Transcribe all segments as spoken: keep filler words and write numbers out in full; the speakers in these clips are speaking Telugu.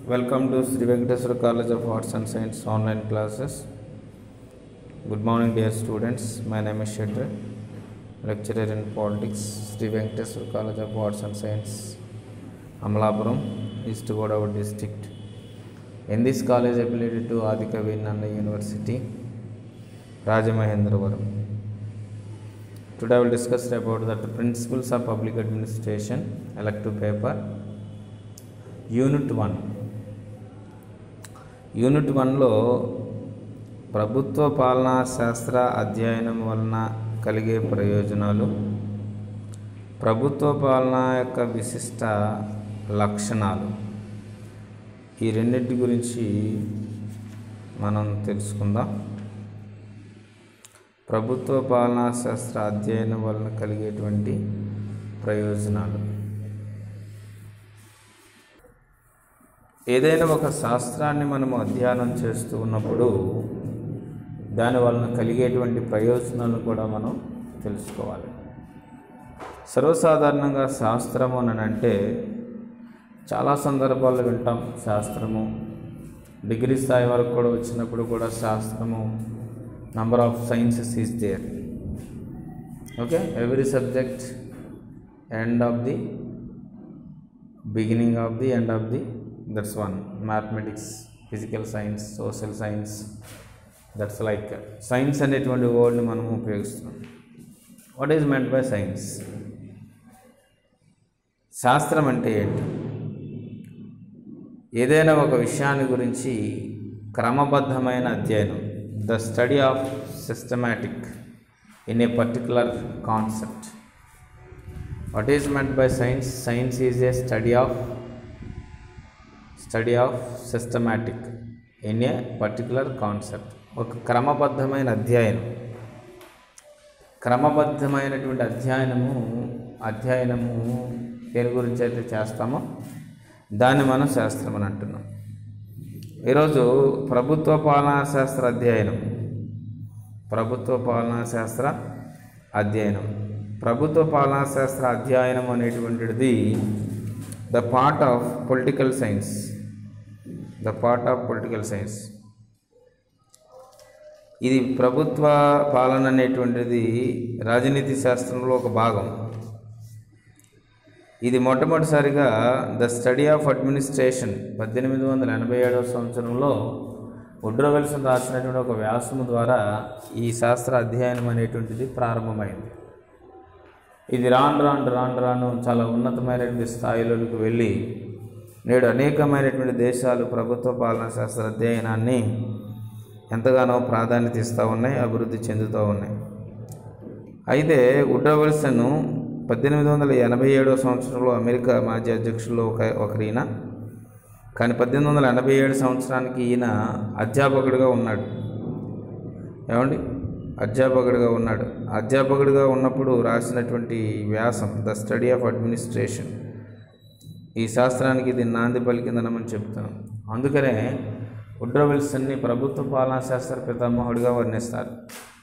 Welcome to Sri Venkateswara College of Arts and Science online classes. Good morning, dear students. My name is Shetra, lecturer in politics, Sri Venkateswara College of Arts and Science, Amalapuram, East Godavari district. In this college, affiliated to Adikavi Nanda University, Rajamahendravaram. Today, I will discuss about the principles of public administration, elective paper, Unit one. Unit వన్లో ప్రభుత్వ పాలనా శాస్త్ర అధ్యయనం వలన కలిగే ప్రయోజనాలు, ప్రభుత్వ పాలన యొక్క విశిష్ట లక్షణాలు, ఈ రెండింటి గురించి మనం తెలుసుకుందాం. ప్రభుత్వ పాలనా శాస్త్ర అధ్యయనం వలన కలిగేటువంటి ప్రయోజనాలు. ఏదైనా ఒక శాస్త్రాన్ని మనము అధ్యయనం చేస్తూ ఉన్నప్పుడు దాని వలన కలిగేటువంటి ప్రయోజనాలను కూడా మనం తెలుసుకోవాలి. సర్వసాధారణంగా శాస్త్రము అని అంటే చాలా సందర్భాల్లో వింటాం. శాస్త్రము డిగ్రీ స్థాయి వరకు కూడా వచ్చినప్పుడు కూడా శాస్త్రము number of sciences is there. Okay, every subject end of the beginning of the end of the that's one. Mathematics, physical science, social science, that's like science అనేటువంటి వర్డ్ని మనం ఉపయోగిస్తున్నాం. What is meant by science? శాస్త్రం అంటే ఏంటి? ఏదైనా ఒక విషయాన్ని గురించి క్రమబద్ధమైన అధ్యయనం, the study of systematic in a particular concept. What is meant by science? Science is a study of study of systematic in a particular concept. ఒక క్రమబద్ధమైన అధ్యయనం, క్రమబద్ధమైనటువంటి అధ్యయనము అధ్యయనము దేని గురించి అయితే చేస్తామో దాన్ని మనం శాస్త్రం అని అంటున్నాం. ఈరోజు ప్రభుత్వ పాలనా శాస్త్ర అధ్యయనం, ప్రభుత్వ పాలనా శాస్త్ర అధ్యయనం ప్రభుత్వ పాలనా శాస్త్ర అధ్యయనం అనేటువంటిది the part of political science the part of political science ఇది ప్రభుత్వ పాలన అనేటువంటిది రాజనీతి శాస్త్రంలో ఒక భాగం. ఇది మొట్టమొదటిసారిగా ద స్టడీ ఆఫ్ అడ్మినిస్ట్రేషన్ పద్దెనిమిది వందల ఎనభై ఏడవ సంవత్సరంలో వుడ్రో విల్సన్ రాసినటువంటి ఒక వ్యాసము ద్వారా ఈ శాస్త్ర అధ్యయనం అనేటువంటిది ప్రారంభమైంది. ఇది రాను రాను రాను రాను చాలా ఉన్నతమైనటువంటి స్థాయిలోకి వెళ్ళి నేడు అనేకమైనటువంటి దేశాలు ప్రభుత్వ పాలనా శాస్త్ర అధ్యయనాన్ని ఎంతగానో ప్రాధాన్యత ఇస్తూ ఉన్నాయి, అభివృద్ధి చెందుతూ ఉన్నాయి. అయితే వుడ్రో విల్సన్ పద్దెనిమిది వందల ఎనభై ఏడవ సంవత్సరంలో అమెరికా మాజీ అధ్యక్షుల్లో ఒక ఒకరిన కానీ పద్దెనిమిది వందల ఎనభై ఏడు సంవత్సరానికి ఈయన అధ్యాపకుడిగా ఉన్నాడు. ఏమండి, అధ్యాపకుడిగా ఉన్నాడు. అధ్యాపకుడిగా ఉన్నప్పుడు రాసినటువంటి వ్యాసం ద స్టడీ ఆఫ్ అడ్మినిస్ట్రేషన్ ఈ శాస్త్రానికి ఇది నాంది పలికిందని మనం చెప్తున్నాం. అందుకనే వుడ్రో విల్సన్ని ప్రభుత్వ పాలనా శాస్త్ర పితామహుడిగా వర్ణిస్తారు.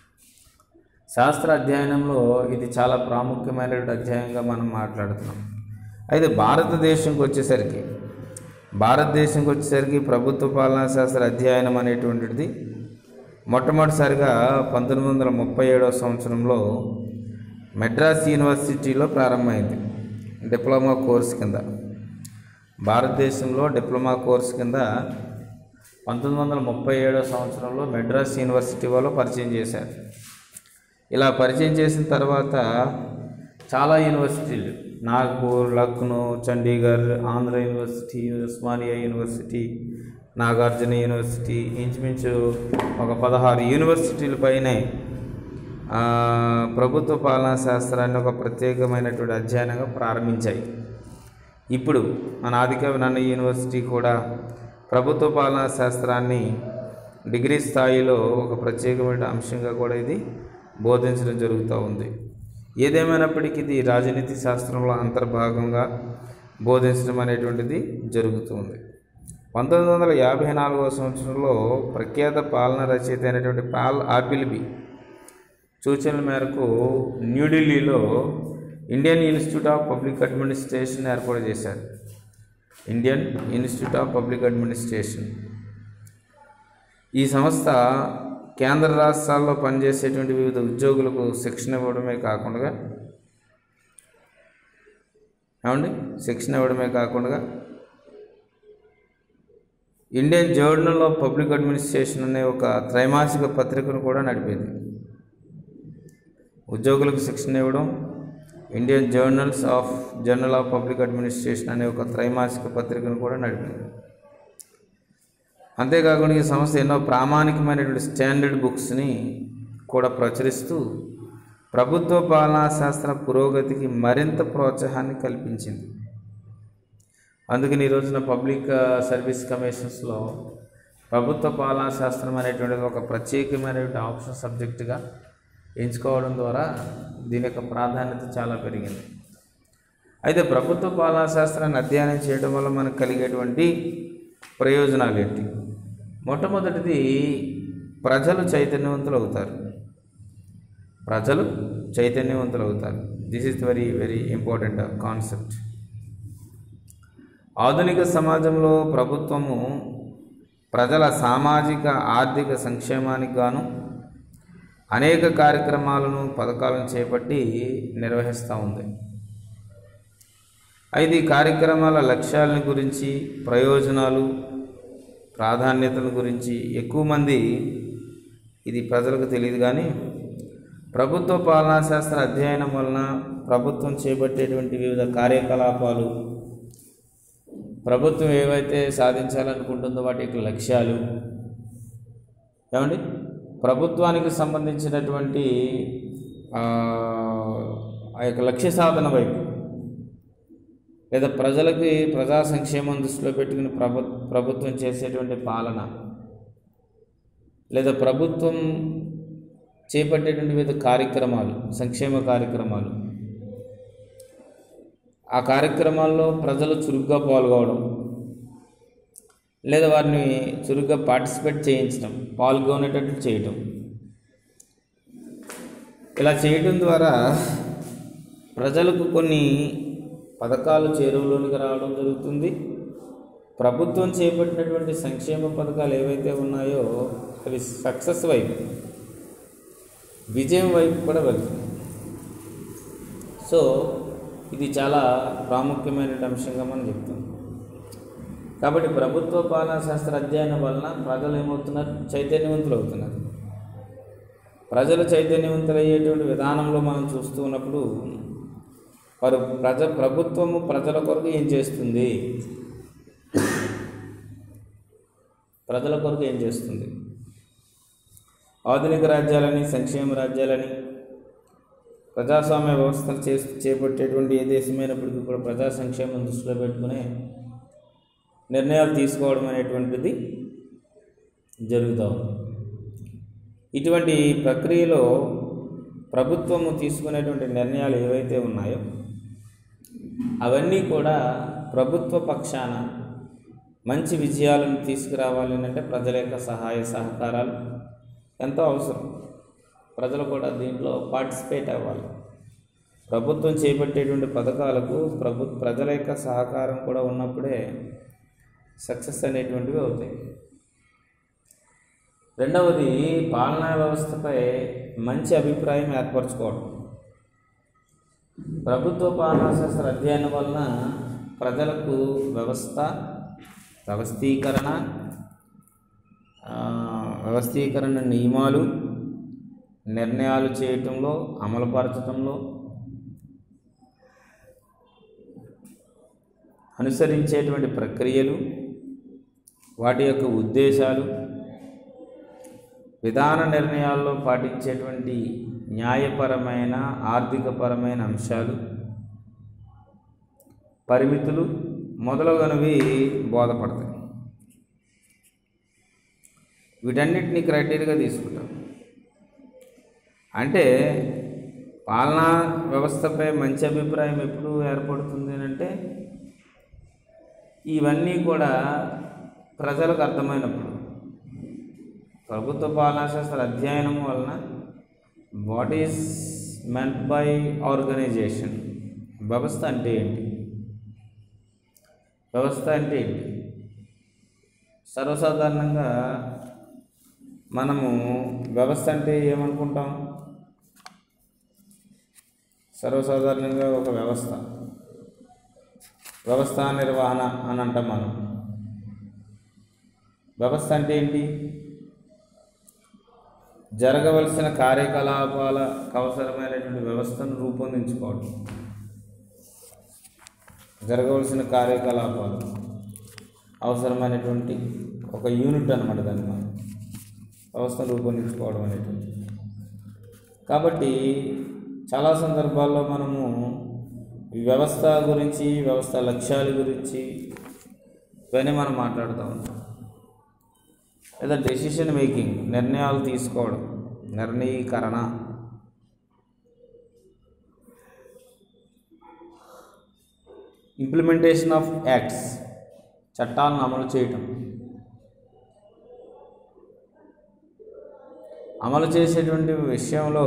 శాస్త్ర అధ్యయనంలో ఇది చాలా ప్రాముఖ్యమైనటువంటి అధ్యాయంగా మనం మాట్లాడుతున్నాం. అయితే భారతదేశంకి వచ్చేసరికి భారతదేశంకి వచ్చేసరికి ప్రభుత్వ పాలనా శాస్త్ర అధ్యయనం అనేటువంటిది మొట్టమొదటిసారిగా పంతొమ్మిది వందల ముప్పై ఏడవ సంవత్సరంలో మెడ్రాస్ యూనివర్సిటీలో ప్రారంభమైంది. డిప్లొమా కోర్స్ కింద భారతదేశంలో డిప్లొమా కోర్స్ కింద పంతొమ్మిది వందల ముప్పై ఏడవ సంవత్సరంలో మెడ్రాస్ యూనివర్సిటీ వాళ్ళు పరిచయం చేశారు. ఇలా పరిచయం చేసిన తర్వాత చాలా యూనివర్సిటీలు, Nagpur, Lucknow, Chandigarh, Andhra university, Osmania university, Nagarjuna university, ఇంచుమించు ఒక పదహారు యూనివర్సిటీల పైనే ప్రభుత్వ పాలనా శాస్త్రాన్ని ఒక ప్రత్యేకమైనటువంటి అధ్యయనంగా ప్రారంభించాయి. ఇప్పుడు మన ఆదికవి నన్న యూనివర్సిటీ కూడా ప్రభుత్వ పాలనా శాస్త్రాన్ని డిగ్రీ స్థాయిలో ఒక ప్రత్యేకమైన అంశంగా కూడా ఇది బోధించడం జరుగుతూ ఉంది. ఏదేమైనప్పటికీ ఇది రాజనీతి శాస్త్రంలో అంతర్భాగంగా బోధించడం అనేటువంటిది జరుగుతుంది. పంతొమ్మిది వందల యాభై నాలుగవ సంవత్సరంలో ప్రఖ్యాత పాలన రచయిత అయినటువంటి పాల్ ఆపిల్బీ సూచనల మేరకు న్యూఢిల్లీలో Indian institute of public administration ఏర్పాటు చేశారు. Indian institute of public administration. ఈ సంస్థ కేంద్ర రాష్ట్రాల్లో పనిచేసేటువంటి వివిధ ఉద్యోగులకు శిక్షణ ఇవ్వడమే కాకుండా ఏమండి శిక్షణ ఇవ్వడమే కాకుండా Indian journal of public administration అనే ఒక త్రైమాసిక పత్రికను కూడా నడిపేది. ఉద్యోగులకు శిక్షణ ఇవ్వడం, Indian journals of journal of public administration అనే ఒక త్రైమాసిక పత్రికను కూడా నడిపింది. అంతేకాకుండా ఈ సంస్థ ఎన్నో ప్రామాణికమైనటువంటి స్టాండర్డ్ బుక్స్ని కూడా ప్రచురిస్తూ ప్రభుత్వ పాలనా శాస్త్ర పురోగతికి మరింత ప్రోత్సాహాన్ని కల్పించింది. అందుకని ఈ రోజున పబ్లిక్ సర్వీస్ కమిషన్స్లో ప్రభుత్వ పాలనా శాస్త్రం అనేటువంటిది ఒక ప్రత్యేకమైనటువంటి ఆప్షన్ సబ్జెక్టుగా ఎంచుకోవడం ద్వారా దీని యొక్క ప్రాధాన్యత చాలా పెరిగింది. అయితే ప్రభుత్వ పాలనా శాస్త్రాన్ని అధ్యయనం చేయడం వల్ల మనకు కలిగేటువంటి ప్రయోజనాలు ఏంటి? మొట్టమొదటిది, ప్రజలు చైతన్యవంతులు అవుతారు. ప్రజలు చైతన్యవంతులు అవుతారు. This is very very important concept. ఆధునిక సమాజంలో ప్రభుత్వము ప్రజల సామాజిక ఆర్థిక సంక్షేమానికి గాను అనేక కార్యక్రమాలను పథకాలను చేపట్టి నిర్వహిస్తూ ఉంది. అయితే ఈ కార్యక్రమాల లక్ష్యాలను గురించి, ప్రయోజనాలు, ప్రాధాన్యతల గురించి ఎక్కువ మంది ఇది ప్రజలకు తెలియదు. కానీ ప్రభుత్వ పాలనా శాస్త్ర అధ్యయనం వలన ప్రభుత్వం చేపట్టేటువంటి వివిధ కార్యకలాపాలు, ప్రభుత్వం ఏవైతే సాధించాలనుకుంటుందో వాటి యొక్క లక్ష్యాలు, ఏమండి ప్రభుత్వానికి సంబంధించినటువంటి ఆ యొక్క లక్ష్య సాధన వైపు, లేదా ప్రజలకి ప్రజా సంక్షేమం దృష్టిలో పెట్టుకుని ప్రభు ప్రభుత్వం చేసేటువంటి పాలన, లేదా ప్రభుత్వం చేపట్టేటువంటి వివిధ కార్యక్రమాలు, సంక్షేమ కార్యక్రమాలు, ఆ కార్యక్రమాల్లో ప్రజలు చురుగ్గా పాల్గొనడం, లేదా వారిని చురుగ్గా పార్టిసిపేట్ చేయించడం, పాల్గొనేటట్లు చేయటం. ఇలా చేయడం ద్వారా ప్రజలకు కొన్ని పథకాలు చేరువలోనికి రావడం జరుగుతుంది. ప్రభుత్వం చేపట్టినటువంటి సంక్షేమ పథకాలు ఏవైతే ఉన్నాయో అవి సక్సెస్ వైపు, విజయం వైపు కూడా వెళ్తుంది. సో ఇది చాలా ప్రాముఖ్యమైన అంశంగా మనం చెప్తాం. కాబట్టి ప్రభుత్వ పాలనా శాస్త్ర అధ్యయనం వలన ప్రజలు ఏమవుతున్నారు? చైతన్యవంతులు అవుతున్నారు. ప్రజలు చైతన్యవంతులయ్యేటువంటి విధానంలో మనం చూస్తూ ఉన్నప్పుడు వారు ప్రజ ప్రభుత్వము ప్రజల కొరకు ఏం చేస్తుంది, ప్రజల కొరకు ఏం చేస్తుంది. ఆధునిక రాజ్యాలని, సంక్షేమ రాజ్యాలని, ప్రజాస్వామ్య వ్యవస్థలు చే చేపట్టేటువంటి ఏ దేశమైనప్పటికీ కూడా ప్రజా సంక్షేమం దృష్టిలో పెట్టుకునే నిర్ణయాలు తీసుకోవడం అనేటువంటిది జరుగుతూ ఉంది. ఇటువంటి ప్రక్రియలో ప్రభుత్వము తీసుకునేటువంటి నిర్ణయాలు ఏవైతే ఉన్నాయో అవన్నీ కూడా ప్రభుత్వ పక్షాన మంచి విజయాలను తీసుకురావాలి అంటే ప్రజల యొక్క సహాయ సహకారాలు ఎంతో అవసరం. ప్రజలు కూడా దీంట్లో పార్టిసిపేట్ అవ్వాలి. ప్రభుత్వం చేపట్టేటువంటి పథకాలకు ప్రభు ప్రజల యొక్క సహకారం కూడా ఉన్నప్పుడే సక్సెస్ అనేటువంటివి అవుతాయి. రెండవది, పాలనా వ్యవస్థపై మంచి అభిప్రాయం ఏర్పరచుకోవడం. ప్రభుత్వ పాలనా శాస్త్ర అధ్యయనం వలన ప్రజలకు వ్యవస్థ, వ్యవస్థీకరణ వ్యవస్థీకరణ నియమాలు, నిర్ణయాలు చేయటంలో, అమలుపరచడంలో, అనుసరించేటువంటి ప్రక్రియలు, వాటి యొక్క ఉద్దేశాలు, విధాన నిర్ణయాల్లో పాటించేటువంటి న్యాయపరమైన, ఆర్థికపరమైన అంశాలు, పరిమితులు మొదలగునవి బోధపడతాయి. వీటన్నిటిని క్రైటీరియాగా తీసుకుంటాం. అంటే పాలనా వ్యవస్థపై మంచి అభిప్రాయం ఎప్పుడు ఏర్పడుతుంది అంటే ఇవన్నీ కూడా ప్రజలకు అర్థమైనప్పుడు. ప్రభుత్వ పాలనా శాస్త్ర అధ్యయనం వలన what is meant by organization, వ్యవస్థ అంటే ఏంటి, వ్యవస్థ అంటే ఏంటి? సర్వసాధారణంగా మనము వ్యవస్థ అంటే ఏమనుకుంటాం? సర్వసాధారణంగా ఒక వ్యవస్థ వ్యవస్థ నిర్వహణ అని అంటాం మనం. వ్యవస్థ అంటే ఏంటి? జరగవలసిన కార్యకలాపాలకు అవసరమైనటువంటి వ్యవస్థను రూపొందించుకోవడం. జరగవలసిన కార్యకలాపాలు అవసరమైనటువంటి ఒక యూనిట్ అన్నమాట దాన్ని మనం వ్యవస్థను రూపొందించుకోవడం అనేటువంటి. కాబట్టి చాలా సందర్భాల్లో మనము ఈ వ్యవస్థ గురించి, వ్యవస్థ లక్ష్యాల గురించి ఇవన్నీ మనం మాట్లాడుతూ ఉంటాం. లేదా డెసిషన్ మేకింగ్, నిర్ణయాలు తీసుకోవడం, నిర్ణయీకరణ, ఇంప్లిమెంటేషన్ ఆఫ్ యాక్ట్స్, చట్టాలను అమలు చేయటం. అమలు చేసేటువంటి విషయంలో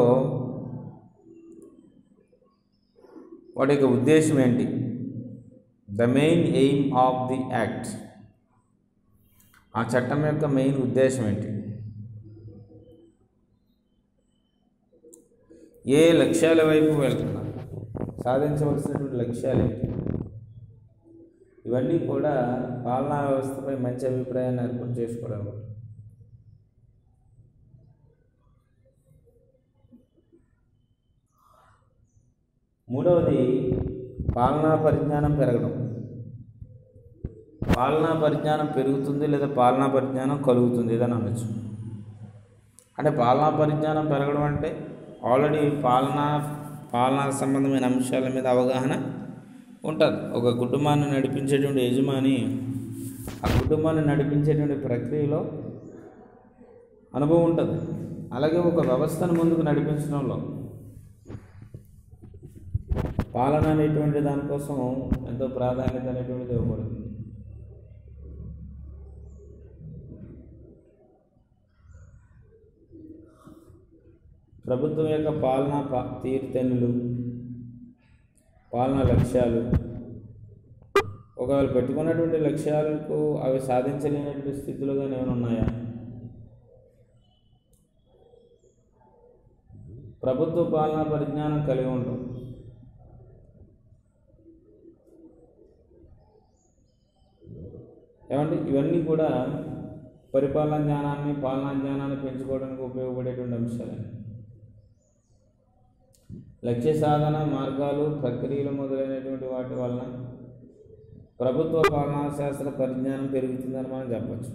వాటి యొక్క ఉద్దేశం ఏంటి? The main aim of the act, ఆ చట్టం యొక్క మెయిన్ ఉద్దేశం ఏంటి? ఏ లక్ష్యాల వైపు వెళ్తున్నా, సాధించవలసినటువంటి లక్ష్యాలు ఏంటి? ఇవన్నీ కూడా పాలనా వ్యవస్థపై మంచి అభిప్రాయాన్ని ఏర్పాటు చేసుకోవడం. మూడవది పాలనా పరిజ్ఞానం పెరగడం. పాలనా పరిజ్ఞానం పెరుగుతుంది లేదా పాలనా పరిజ్ఞానం కలుగుతుంది ఏదని అనొచ్చు. అంటే పాలనా పరిజ్ఞానం పెరగడం అంటే ఆల్రెడీ పాలనా పాలనా సంబంధమైన అంశాల మీద అవగాహన ఉంటుంది. ఒక కుటుంబాన్ని నడిపించేటువంటి యజమాని ఆ కుటుంబాన్ని నడిపించేటువంటి ప్రక్రియలో అనుభవం ఉంటుంది. అలాగే ఒక వ్యవస్థను ముందుకు నడిపించడంలో పాలన అనేటువంటి దానికోసం ఎంతో ప్రాధాన్యత అనేటువంటిది ఇవ్వబడుతుంది. ప్రభుత్వం యొక్క పాలనా పా తీరుతెన్నులు, పాలనా లక్ష్యాలు, ఒకవేళ పెట్టుకున్నటువంటి లక్ష్యాలకు అవి సాధించలేనటువంటి స్థితిలోగా ఏమైనా ఉన్నాయా? ప్రభుత్వ పాలనా పరిజ్ఞానం కలిగి ఉంటాం. ఏమంటే ఇవన్నీ కూడా పరిపాలనా జ్ఞానాన్ని, పాలనా జ్ఞానాన్ని పెంచుకోవడానికి ఉపయోగపడేటువంటి అంశాలు. లక్ష్య సాధన మార్గాలు, ప్రక్రియలు మొదలైనటువంటి వాటి వలన ప్రభుత్వ పాలనా శాస్త్ర పరిజ్ఞానం పెరుగుతుందని మనం చెప్పచ్చు.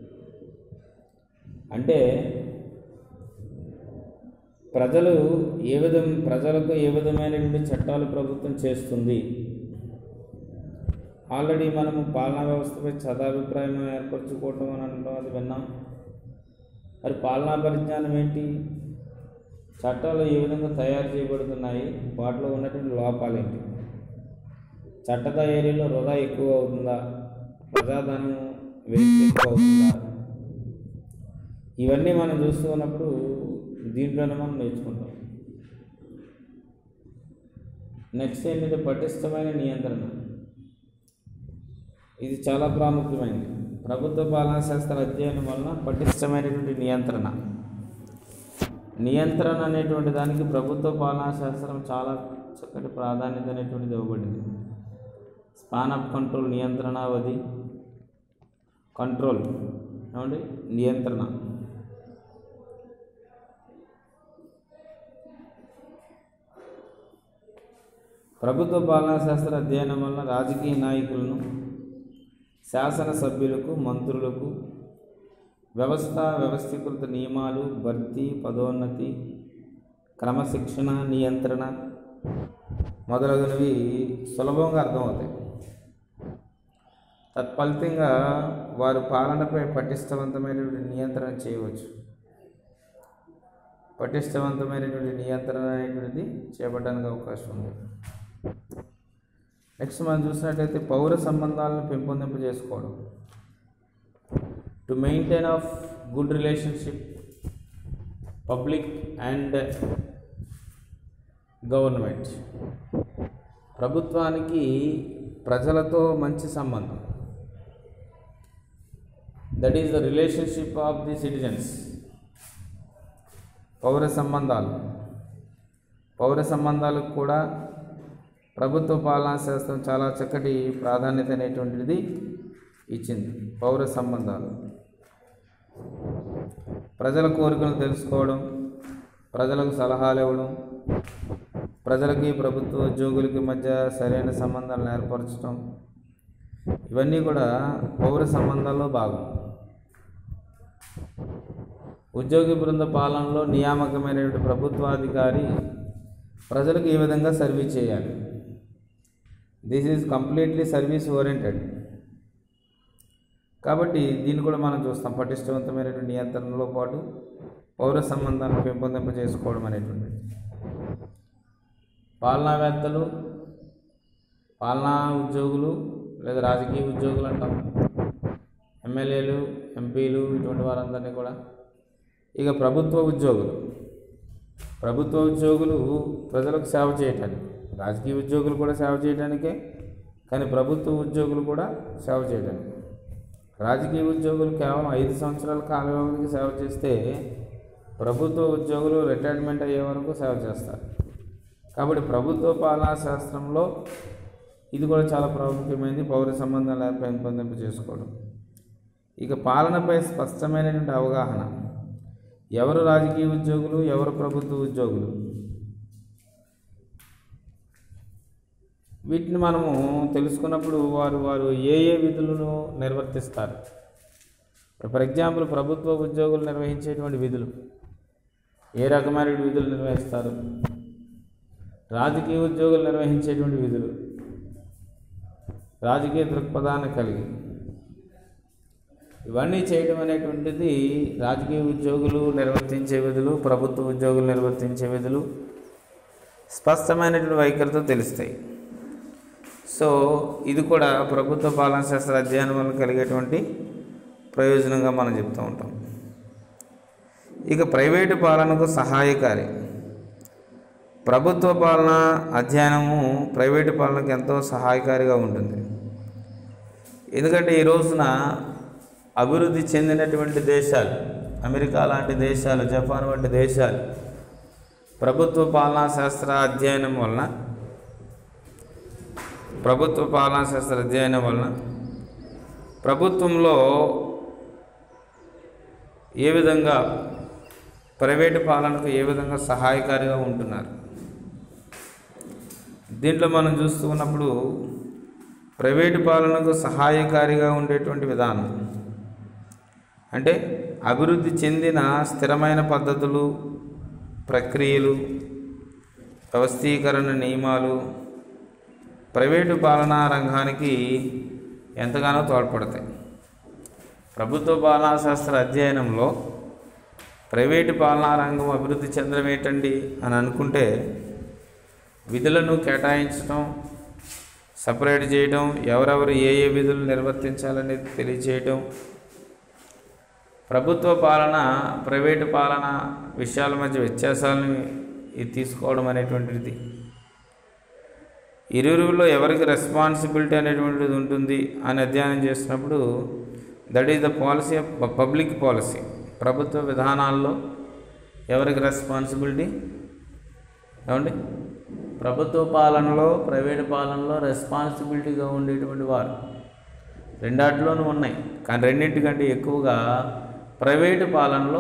అంటే ప్రజలు ఏ విధం ప్రజలకు ఏ విధమైనటువంటి చట్టాలు ప్రభుత్వం చేస్తుంది. ఆల్రెడీ మనము పాలనా వ్యవస్థపై సదాభిప్రాయం ఏర్పరచుకోవటం అని అంటాం, అది విన్నాం. మరి పాలనా పరిజ్ఞానం ఏంటి? చట్టాలు ఏ విధంగా తయారు చేయబడుతున్నాయి, వాటిలో ఉన్నటువంటి లోపాలు ఏంటి? చట్ట తయారీలో వృధా ఎక్కువ అవుతుందా, ప్రజాధనం వేస్ట్ ఎక్కువ అవుతుందా? ఇవన్నీ మనం చూస్తూ ఉన్నప్పుడు దీంట్లోనే మనం నేర్చుకుంటాం. నెక్స్ట్ ఏంటంటే పటిష్టమైన నియంత్రణ. ఇది చాలా ప్రాముఖ్యమైనది. ప్రభుత్వ పాలనా శాస్త్ర అధ్యయనం వలన పటిష్టమైనటువంటి నియంత్రణ నియంత్రణ అనేటువంటి దానికి ప్రభుత్వ పాలనా శాస్త్రం చాలా చక్కటి ప్రాధాన్యత అనేటువంటిది ఇవ్వబడింది. స్పాన్ ఆఫ్ కంట్రోల్, నియంత్రణావధి, కంట్రోల్ ఏమండి నియంత్రణ. ప్రభుత్వ పాలనా శాస్త్ర అధ్యయనం వలన రాజకీయ నాయకులను, శాసనసభ్యులకు, మంత్రులకు వ్యవస్థ, వ్యవస్థీకృత నియమాలు, భర్తీ, పదోన్నతి, క్రమశిక్షణ, నియంత్రణ మొదలగునవి సులభంగా అర్థమవుతాయి. తత్ఫలితంగా వారు పాలనపై పటిష్టవంతమైనటువంటి నియంత్రణ చేయవచ్చు. పటిష్టవంతమైనటువంటి నియంత్రణ అనేటువంటిది చేపట్టడానికి అవకాశం ఉంది. నెక్స్ట్ మనం చూసినట్లయితే పౌర సంబంధాలను పెంపొందింపజేసుకోవడం. To maintain of good relationship public and government. ప్రభుత్వానికి ప్రజలతో మంచి సంబంధం. That is the relationship of the citizens. పౌర సంబంధాలు పౌర సంబంధాలకు కూడా ప్రభుత్వ పాలనా శాస్త్రం చాలా చక్కటి ప్రాధాన్యత అనేటువంటిది ఇచ్చింది. పౌర సంబంధాలు ప్రజల కోరికలను తెలుసుకోవడం, ప్రజలకు సలహాలు ఇవ్వడం, ప్రజలకి ప్రభుత్వ ఉద్యోగులకి మధ్య సరైన సంబంధాలను ఏర్పరచడం, ఇవన్నీ కూడా పౌర సంబంధాల్లో భాగం. ఉద్యోగి బృంద పాలనలో నియామకమైనటువంటి ప్రభుత్వాధికారి ప్రజలకు ఈ విధంగా సర్వీస్ చేయాలి. This is completely service oriented. కాబట్టి దీన్ని కూడా మనం చూస్తాం. పటిష్టవంతమైనటువంటి నియంత్రణలో పాటు పౌర సంబంధాలను పెంపొందింప చేసుకోవడం అనేటువంటిది. పాలనావేత్తలు, పాలనా ఉద్యోగులు లేదా రాజకీయ ఉద్యోగులు అంటాం, ఎమ్మెల్యేలు, ఎంపీలు, ఇటువంటి వారందరినీ కూడా. ఇక ప్రభుత్వ ఉద్యోగులు ప్రభుత్వ ఉద్యోగులు ప్రజలకు సేవ చేయటానికి, రాజకీయ ఉద్యోగులు కూడా సేవ చేయడానికే, కానీ ప్రభుత్వ ఉద్యోగులు కూడా సేవ చేయడానికి. రాజకీయ ఉద్యోగులు కేవలం ఐదు సంవత్సరాల కాల వ్యవధికి సేవ చేస్తే ప్రభుత్వ ఉద్యోగులు రిటైర్మెంట్ అయ్యే వరకు సేవ చేస్తారు. కాబట్టి ప్రభుత్వ పాలనా శాస్త్రంలో ఇది కూడా చాలా ప్రాముఖ్యమైనది, పౌర సంబంధాలు పెంపొందింప చేసుకోవడం. ఇక పాలనపై స్పష్టమైనటువంటి అవగాహన. ఎవరు రాజకీయ ఉద్యోగులు, ఎవరు ప్రభుత్వ ఉద్యోగులు, వీటిని మనము తెలుసుకున్నప్పుడు వారు వారు ఏ ఏ విధులను నిర్వర్తిస్తారు. ఫర్ ఎగ్జాంపుల్, ప్రభుత్వ ఉద్యోగులు నిర్వహించేటువంటి విధులు ఏ రకమైన విధులు నిర్వహిస్తారు, రాజకీయ ఉద్యోగులు నిర్వహించేటువంటి విధులు రాజకీయ దృక్పథాన్ని కలిగి ఇవన్నీ చేయడం అనేటువంటిది రాజకీయ ఉద్యోగులు నిర్వర్తించే విధులు, ప్రభుత్వ ఉద్యోగులు నిర్వర్తించే విధులు స్పష్టమైనటువంటి వైఖరితో తెలుస్తాయి. సో ఇది కూడా ప్రభుత్వ పాలనా శాస్త్ర అధ్యయనం వల్ల కలిగేటువంటి ప్రయోజనంగా మనం చెప్తూ ఉంటాం. ఇక ప్రైవేటు పాలనకు సహాయకారి. ప్రభుత్వ పాలన అధ్యయనము ప్రైవేటు పాలనకు ఎంతో సహాయకారిగా ఉంటుంది. ఎందుకంటే ఈ రోజున అభివృద్ధి చెందినటువంటి దేశాలు, అమెరికా లాంటి దేశాలు, జపాన్ వంటి దేశాలు ప్రభుత్వ పాలనా శాస్త్ర అధ్యయనం వలన ప్రభుత్వ పాలనా శాస్త్ర అధ్యయనం వలన ప్రభుత్వంలో ఏ విధంగా ప్రైవేటు పాలనకు ఏ విధంగా సహాయకారిగా ఉంటున్నారు. దీంట్లో మనం చూస్తూ ఉన్నప్పుడు ప్రైవేటు పాలనకు సహాయకారిగా ఉండేటువంటి విధానం అంటే అభివృద్ధి చెందిన స్థిరమైన పద్ధతులు, ప్రక్రియలు, వ్యవస్థీకరణ నియమాలు ప్రైవేటు పాలనా రంగానికి ఎంతగానో తోడ్పడతాయి. ప్రభుత్వ పాలనా శాస్త్ర అధ్యయనంలో ప్రైవేటు పాలనా రంగం అభివృద్ధి చెందడం ఏంటండి అని అనుకుంటే, విధులను కేటాయించడం, సపరేట్ చేయడం, ఎవరెవరు ఏ ఏ విధులు నిర్వర్తించాలనేది తెలియజేయడం, ప్రభుత్వ పాలన ప్రైవేటు పాలన విషయాల మధ్య వ్యత్యాసాలను ఇది తీసుకోవడం అనేటువంటిది, ఇరువురిలో ఎవరికి రెస్పాన్సిబిలిటీ అనేటువంటిది ఉంటుంది అని అధ్యయనం చేసినప్పుడు that is the policy of public policy. ప్రభుత్వ విధానాల్లో ఎవరికి రెస్పాన్సిబిలిటీ ఏమండి, ప్రభుత్వ పాలనలో ప్రైవేటు పాలనలో రెస్పాన్సిబిలిటీగా ఉండేటువంటి వారు రెండాటిలోనూ ఉన్నాయి. కానీ రెండింటికంటే ఎక్కువగా ప్రైవేటు పాలనలో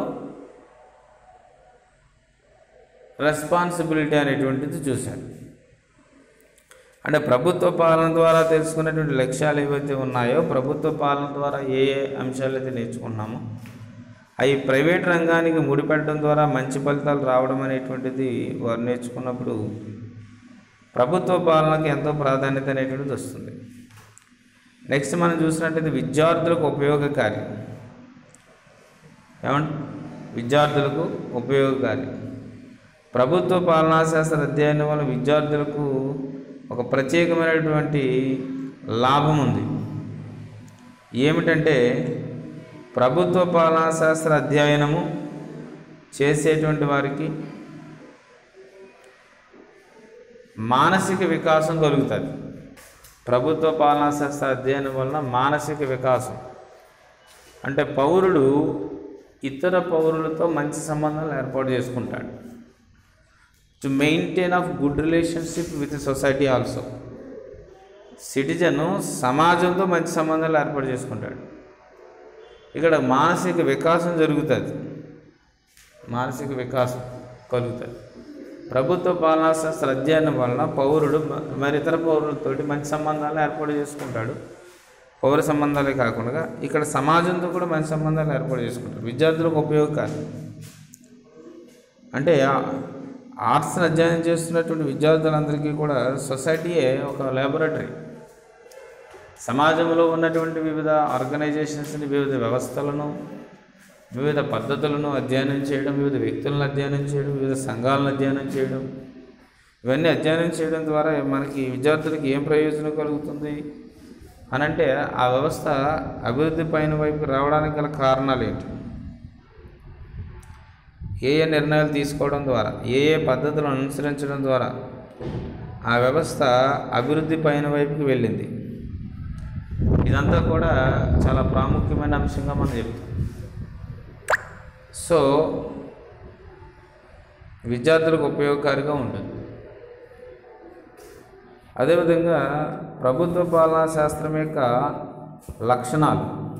రెస్పాన్సిబిలిటీ అనేటువంటిది చూశారు. అంటే ప్రభుత్వ పాలన ద్వారా తెలుసుకున్నటువంటి లక్ష్యాలు ఏవైతే ఉన్నాయో, ప్రభుత్వ పాలన ద్వారా ఏ ఏ అంశాలు అయితే నేర్చుకున్నామో అవి ప్రైవేట్ రంగానికి ముడిపెట్టడం ద్వారా మంచి ఫలితాలు రావడం అనేటువంటిది వారు నేర్చుకున్నప్పుడు ప్రభుత్వ పాలనకు ఎంతో ప్రాధాన్యత అనేటువంటిది వస్తుంది. నెక్స్ట్ మనం చూసినట్టయితే విద్యార్థులకు ఉపయోగకారి. ఏమంటే విద్యార్థులకు ఉపయోగకారి. ప్రభుత్వ పాలనా శాస్త్ర అధ్యయనం వల్ల విద్యార్థులకు ఒక ప్రత్యేకమైనటువంటి లాభం ఉంది. ఏమిటంటే ప్రభుత్వ పాలనా శాస్త్ర అధ్యయనము చేసేటువంటి వారికి మానసిక వికాసం కలుగుతుంది. ప్రభుత్వ పాలనా శాస్త్ర అధ్యయనం వలన మానసిక వికాసం అంటే పౌరుడు ఇతర పౌరులతో మంచి సంబంధాలు ఏర్పాటు చేసుకుంటాడు. To maintain of good relationship with society also. Citizen సమాజంతో మంచి సంబంధాలు ఏర్పాటు చేసుకుంటాడు. ఇక్కడ మానసిక వికాసం జరుగుతుంది, మానసిక వికాసం కలుగుతుంది. ప్రభుత్వ పాలనా శాస్త్ర అధ్యయనం వలన పౌరుడు మరి ఇతర పౌరులతోటి మంచి సంబంధాలు ఏర్పాటు చేసుకుంటాడు. పౌర సంబంధాలే కాకుండా ఇక్కడ సమాజంతో కూడా మంచి సంబంధాలు ఏర్పాటు చేసుకుంటారు. విద్యార్థులకు ఉపయోగకారి అంటే ఆర్ట్స్ని అధ్యయనం చేస్తున్నటువంటి విద్యార్థులందరికీ కూడా సొసైటీయే ఒక ల్యాబొరేటరీ. సమాజంలో ఉన్నటువంటి వివిధ ఆర్గనైజేషన్స్ని, వివిధ వ్యవస్థలను, వివిధ పద్ధతులను అధ్యయనం చేయడం, వివిధ వ్యక్తులను అధ్యయనం చేయడం, వివిధ సంఘాలను అధ్యయనం చేయడం, ఇవన్నీ అధ్యయనం చేయడం ద్వారా మనకి విద్యార్థులకి ఏం ప్రయోజనం కలుగుతుంది అని అంటే ఆ వ్యవస్థ అభివృద్ధి పైన వైపుకి రావడానికి గల కారణాలు ఏంటి, ఏ ఏ నిర్ణయాలు తీసుకోవడం ద్వారా, ఏ ఏ పద్ధతులను అనుసరించడం ద్వారా ఆ వ్యవస్థ అభివృద్ధి పైన వైపుకి వెళ్ళింది. ఇదంతా కూడా చాలా ప్రాముఖ్యమైన అంశంగా మనం చెప్తాం. సో విద్యార్థులకు ఉపయోగకారిగా ఉంటుంది. అదేవిధంగా ప్రభుత్వ పాలనా శాస్త్రం యొక్క లక్షణాలు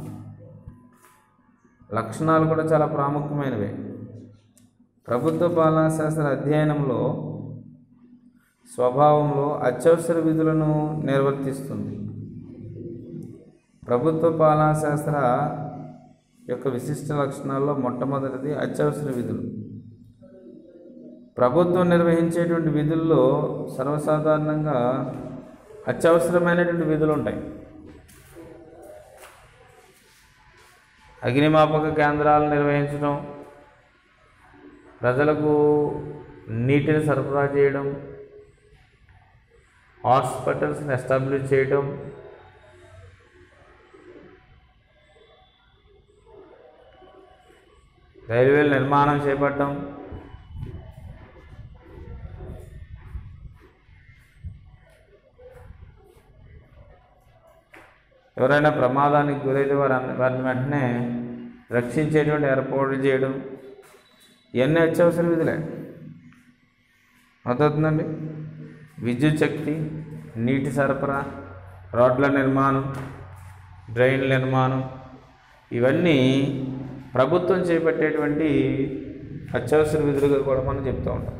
లక్షణాలు కూడా చాలా ప్రాముఖ్యమైనవి. ప్రభుత్వ పాలనా శాస్త్ర అధ్యయనంలో స్వభావంలో అత్యవసర విధులను నిర్వర్తిస్తుంది. ప్రభుత్వ పాలనా శాస్త్ర యొక్క విశిష్ట లక్షణాల్లో మొట్టమొదటిది అత్యవసర విధులు. ప్రభుత్వం నిర్వహించేటువంటి విధుల్లో సర్వసాధారణంగా అత్యవసరమైనటువంటి విధులు ఉంటాయి. అగ్నిమాపక కేంద్రాలను నిర్వహించడం, ప్రజలకు నీటిని సరఫరా చేయడం, హాస్పిటల్స్ని ఎస్టాబ్లిష్ చేయడం, రైల్వేల నిర్మాణం చేపట్టడం, ఎవరైనా ప్రమాదానికి గురైతే వారి వారిని వెంటనే రక్షించేటువంటి ఏర్పాట్లు చేయడం, ఇవన్నీ అత్యవసర విధులే. అర్థమవుతుందండి. విద్యుత్ శక్తి, నీటి సరఫరా, రోడ్ల నిర్మాణం, డ్రైన్ల నిర్మాణం, ఇవన్నీ ప్రభుత్వం చేపట్టేటువంటి అత్యవసర విధులుగా కూడా మనం చెప్తూ ఉంటాం.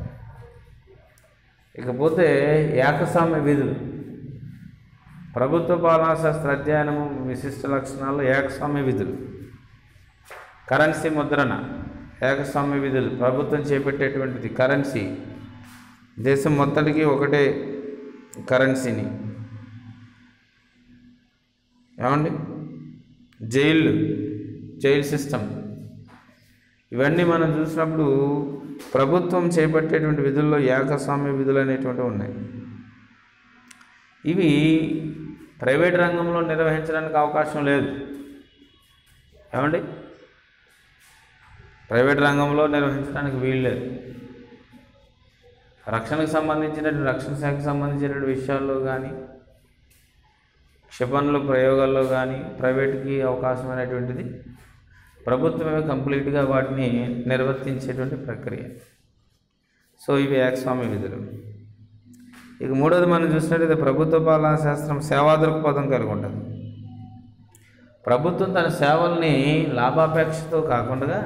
ఇకపోతే ఏకస్వామ్య విధులు. ప్రభుత్వ పాలనా శాస్త్ర అధ్యయనము విశిష్ట లక్షణాలు ఏకస్వామ్య విధులు. కరెన్సీ ముద్రణ ఏకస్వామ్య విధులు. ప్రభుత్వం చేపట్టేటువంటిది కరెన్సీ, దేశం మొత్తానికి ఒకటే కరెన్సీని. ఏమండి, జైళ్ళు, జైల్ సిస్టమ్, ఇవన్నీ మనం చూసినప్పుడు ప్రభుత్వం చేపట్టేటువంటి విధుల్లో ఏకస్వామ్య విధులు అనేటువంటివి ఉన్నాయి. ఇవి ప్రైవేట్ రంగంలో నిర్వహించడానికి అవకాశం లేదు. ఏమండి, ప్రైవేట్ రంగంలో నిర్వహించడానికి వీలు లేదు. రక్షణకు సంబంధించినటువంటి రక్షణ శాఖకు సంబంధించినటువంటి విషయాల్లో కానీ, క్షిపణుల ప్రయోగాల్లో కానీ ప్రైవేట్కి అవకాశం అనేటువంటిది ప్రభుత్వమే కంప్లీట్గా వాటిని నిర్వర్తించేటువంటి ప్రక్రియ. సో ఇవి ఏకస్వామ్య విధులు. ఇక మూడోది మనం చూసినట్లయితే ప్రభుత్వ పాలనా శాస్త్రం సేవా దృక్పథం కలిగి ఉంటుంది. ప్రభుత్వం తన సేవల్ని లాభాపేక్షతో కాకుండా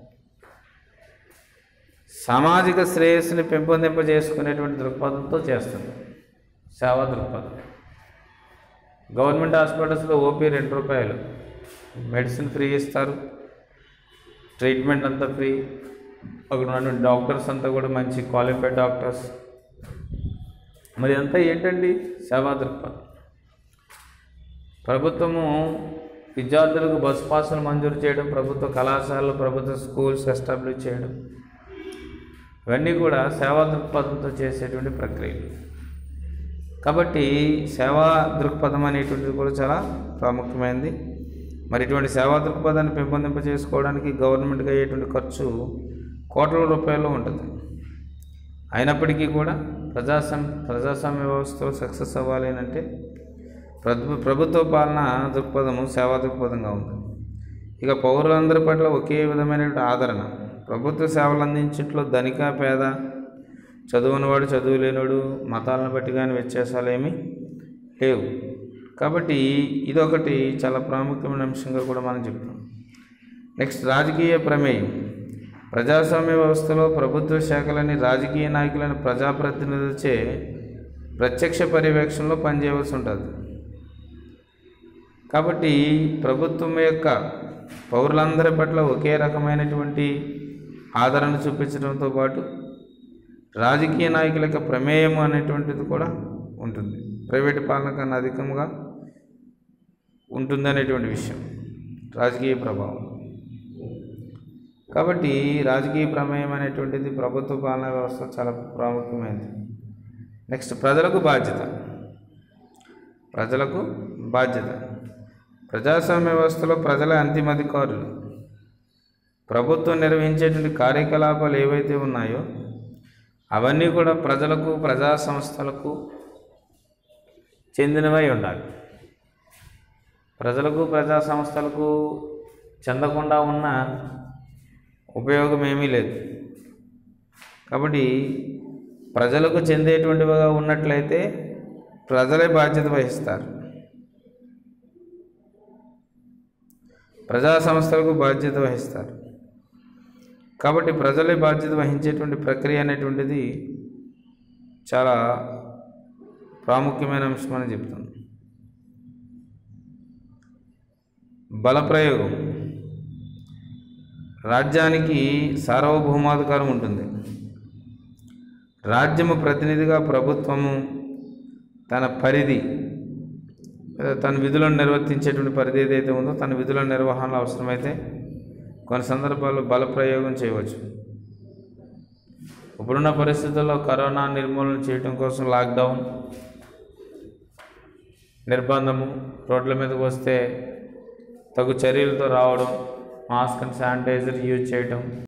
సామాజిక శ్రేయస్సుని పెంపొందింపజేసుకునేటువంటి దృక్పథంతో చేస్తుంది. సేవా దృక్పథం. గవర్నమెంట్ హాస్పిటల్స్లో ఓపీ రెండు రూపాయలు, మెడిసిన్ ఫ్రీ ఇస్తారు, ట్రీట్మెంట్ అంతా ఫ్రీ, అక్కడ ఉన్నటువంటి డాక్టర్స్ అంతా కూడా మంచి క్వాలిఫైడ్ డాక్టర్స్. మరి అంతా ఏంటండి? సేవా దృక్పథం. ప్రభుత్వము విద్యార్థులకు బస్ పాసులు మంజూరు చేయడం, ప్రభుత్వ కళాశాలలు, ప్రభుత్వ స్కూల్స్ ఎస్టాబ్లిష్ చేయడం, ఇవన్నీ కూడా సేవా దృక్పథంతో చేసేటువంటి ప్రక్రియలు. కాబట్టి సేవా దృక్పథం అనేటువంటిది కూడా చాలా ప్రాముఖ్యమైనది. మరి ఇటువంటి సేవా దృక్పథాన్ని పెంపొందింప చేసుకోవడానికి గవర్నమెంట్కి అయ్యేటువంటి ఖర్చు కోట్ల రూపాయల్లో ఉంటుంది. అయినప్పటికీ కూడా ప్రజాస్వామ్య ప్రజాస్వామ్య వ్యవస్థలో సక్సెస్ అవ్వాలి అంటే ప్రభు ప్రభుత్వ పాలన దృక్పథము సేవా దృక్పథంగా ఉంది. ఇక పౌరులందరి పట్ల ఒకే విధమైనటువంటి ఆదరణ. ప్రభుత్వ సేవలు అందించట్లో ధనిక పేద, చదువునవాడు చదువు లేనివాడు, మతాలను బట్టి కానీ వ్యత్యాసాలు ఏమీ లేవు. కాబట్టి ఇదొకటి చాలా ప్రాముఖ్యమైన అంశంగా కూడా మనం చెప్తాం. నెక్స్ట్ రాజకీయ ప్రమేయం. ప్రజాస్వామ్య వ్యవస్థలో ప్రభుత్వ శాఖలని రాజకీయ నాయకులను ప్రజాప్రతినిధులచే ప్రత్యక్ష పర్యవేక్షణలో పనిచేయవలసి ఉంటుంది. కాబట్టి ప్రభుత్వం యొక్క పౌరులందరి పట్ల ఒకే రకమైనటువంటి ఆదరణ చూపించడంతో పాటు రాజకీయ నాయకుల యొక్క ప్రమేయం అనేటువంటిది కూడా ఉంటుంది. ప్రైవేటు పాలన కన్నా అధికంగా ఉంటుంది అనేటువంటి విషయం రాజకీయ ప్రభావం. కాబట్టి రాజకీయ ప్రమేయం అనేటువంటిది ప్రభుత్వ పాలనా వ్యవస్థ చాలా ప్రాముఖ్యమైనది. నెక్స్ట్ ప్రజలకు బాధ్యత. ప్రజలకు బాధ్యత. ప్రజాస్వామ్య వ్యవస్థలో ప్రజల అంతిమ అధికారులు. ప్రభుత్వం నిర్వహించేటువంటి కార్యకలాపాలు ఏవైతే ఉన్నాయో అవన్నీ కూడా ప్రజలకు, ప్రజా సంస్థలకు చెందినవై ఉండాలి. ప్రజలకు, ప్రజా సంస్థలకు చెందకుండా ఉన్న ఉపయోగం ఏమీ లేదు. కాబట్టి ప్రజలకు చెందేటువంటివిగా ఉన్నట్లయితే ప్రజలే బాధ్యత వహిస్తారు. ప్రజా సంస్థలకు బాధ్యత వహిస్తారు. కాబట్టి ప్రజలే బాధ్యత వహించేటువంటి ప్రక్రియ అనేటువంటిది చాలా ప్రాముఖ్యమైన అంశం అని చెప్తాను. బలప్రయోగం. రాజ్యానికి సార్వభౌమాధికారం ఉంటుంది. రాజ్యము ప్రతినిధిగా ప్రభుత్వము తన పరిధి, తన విధులను నిర్వర్తించేటువంటి పరిధి ఏదైతే ఉందో తన విధుల నిర్వహణలో అవసరమైతే కొన్ని సందర్భాల్లో బలప్రయోగం చేయవచ్చు. ఇప్పుడున్న పరిస్థితుల్లో కరోనా నిర్మూలన చేయడం కోసం లాక్డౌన్, నిర్బంధము, రోడ్ల మీదకి వస్తే తగు చర్యలతో రావడం, మాస్క్ అండ్ శానిటైజర్ యూజ్ చేయడం,